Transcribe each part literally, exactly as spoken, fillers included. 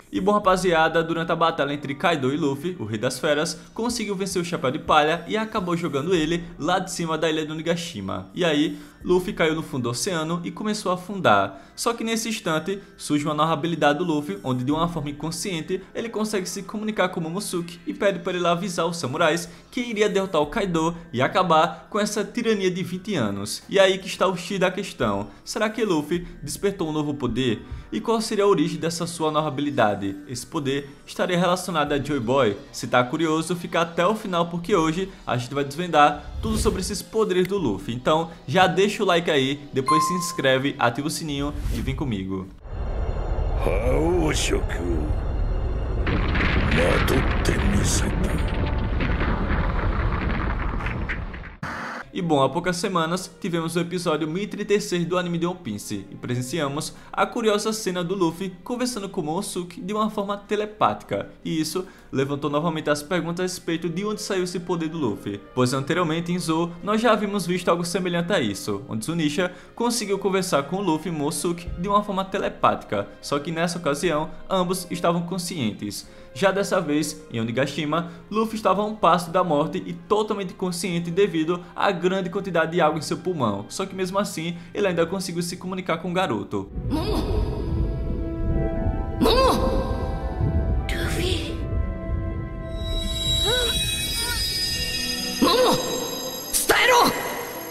E bom, rapaziada, durante a batalha entre Kaido e Luffy, o Rei das Feras conseguiu vencer o Chapéu de Palha e acabou jogando ele lá de cima da ilha do Onigashima. E aí, Luffy caiu no fundo do oceano e começou a afundar. Só que nesse instante, surge uma nova habilidade do Luffy, onde de uma forma inconsciente, ele consegue se comunicar com Momosuke e pede para ele avisar os samurais que iria derrotar o Kaido e acabar com essa tirania de vinte anos. E aí que está o X da questão. Será que Luffy despertou um novo poder? E qual seria a origem dessa sua nova habilidade? Esse poder estaria relacionado a Joy Boy? Se tá curioso, fica até o final porque hoje a gente vai desvendar tudo sobre esses poderes do Luffy. Então já deixa o like aí, depois se inscreve, ativa o sininho e vem comigo. E bom, há poucas semanas tivemos o episódio mil e trinta e seis do anime de One Piece e presenciamos a curiosa cena do Luffy conversando com Momosuke de uma forma telepática, e isso levantou novamente as perguntas a respeito de onde saiu esse poder do Luffy, pois anteriormente em Zou nós já havíamos visto algo semelhante a isso, onde Zunisha conseguiu conversar com o Luffy e Momosuke de uma forma telepática, só que nessa ocasião ambos estavam conscientes. Já dessa vez, em Onigashima, Luffy estava a um passo da morte e totalmente consciente devido à grande quantidade de água em seu pulmão, só que mesmo assim ele ainda conseguiu se comunicar com o garoto. Momo! Momo! Luffy! Momo! Style!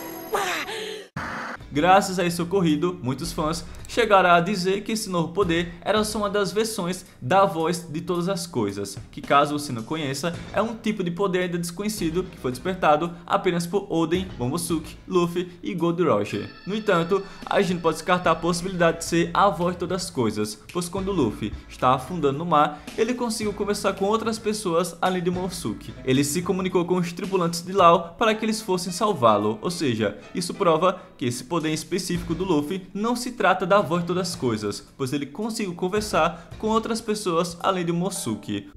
Graças a esse ocorrido, muitos fãs chegaram a dizer que esse novo poder era só uma das versões da voz de todas as coisas, que caso você não conheça, é um tipo de poder ainda desconhecido que foi despertado apenas por Oden, Momosuke, Luffy e Gold Roger. No entanto, a gente pode descartar a possibilidade de ser a voz de todas as coisas, pois quando Luffy está afundando no mar, ele conseguiu conversar com outras pessoas além de Momosuke. Ele se comunicou com os tripulantes de Law para que eles fossem salvá-lo, ou seja, isso prova que esse poder específico do Luffy não se trata da voz de todas as coisas, pois ele conseguiu conversar com outras pessoas além de Momosuke.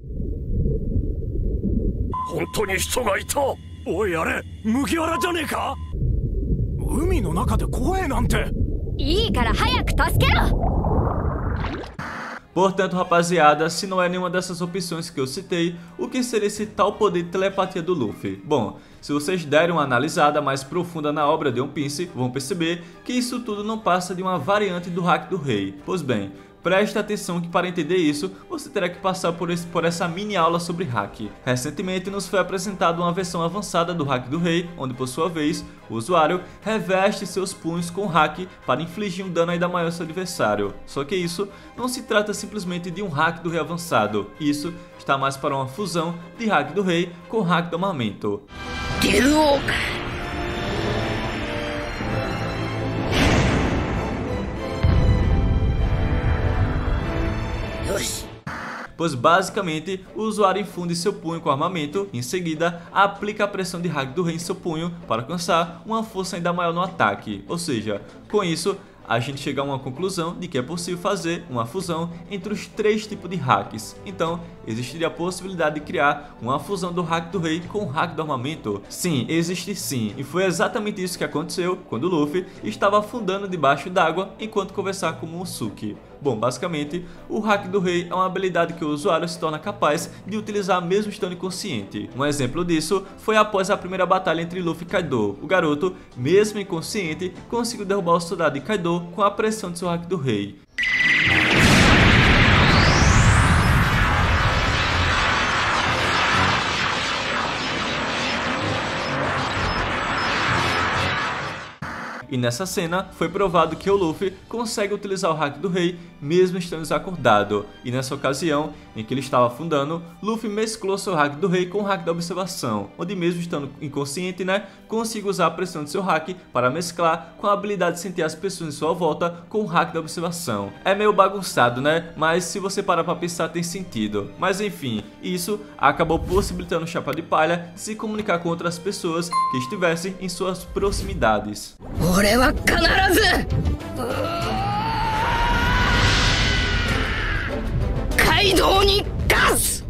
Portanto, rapaziada, se não é nenhuma dessas opções que eu citei, o que seria esse tal poder de telepatia do Luffy? Bom, se vocês derem uma analisada mais profunda na obra de One Piece, vão perceber que isso tudo não passa de uma variante do Haki do Rei. Pois bem, preste atenção que para entender isso, você terá que passar por, esse, por essa mini aula sobre Haki. Recentemente nos foi apresentada uma versão avançada do Haki do Rei, onde por sua vez, o usuário reveste seus punhos com Haki para infligir um dano ainda maior ao seu adversário. Só que isso não se trata simplesmente de um Haki do Rei avançado, isso está mais para uma fusão de Haki do Rei com Haki do armamento. Pois basicamente o usuário infunde seu punho com armamento e em seguida aplica a pressão de Haki do Rei em seu punho para alcançar uma força ainda maior no ataque, ou seja, com isso a gente chega a uma conclusão de que é possível fazer uma fusão entre os três tipos de Hakis. Então, existiria a possibilidade de criar uma fusão do Haki do Rei com o Haki do armamento? Sim, existe sim, e foi exatamente isso que aconteceu quando Luffy estava afundando debaixo d'água enquanto conversava com Momosuke. Bom, basicamente, o Haki do Rei é uma habilidade que o usuário se torna capaz de utilizar mesmo estando inconsciente. Um exemplo disso foi após a primeira batalha entre Luffy e Kaido. O garoto, mesmo inconsciente, conseguiu derrubar o soldado de Kaido com a pressão de seu Haki do Rei. E nessa cena foi provado que o Luffy consegue utilizar o Haki do Rei mesmo estando desacordado. E nessa ocasião em que ele estava afundando, Luffy mesclou seu Haki do Rei com o Haki da observação, onde mesmo estando inconsciente, né, consiga usar a pressão de seu Haki para mesclar com a habilidade de sentir as pessoas em sua volta com o Haki da observação. É meio bagunçado, né, mas se você parar para pensar tem sentido. Mas enfim, isso acabou possibilitando o Chapéu de Palha se comunicar com outras pessoas que estivessem em suas proximidades. 俺は必ずカイドウに勝つ!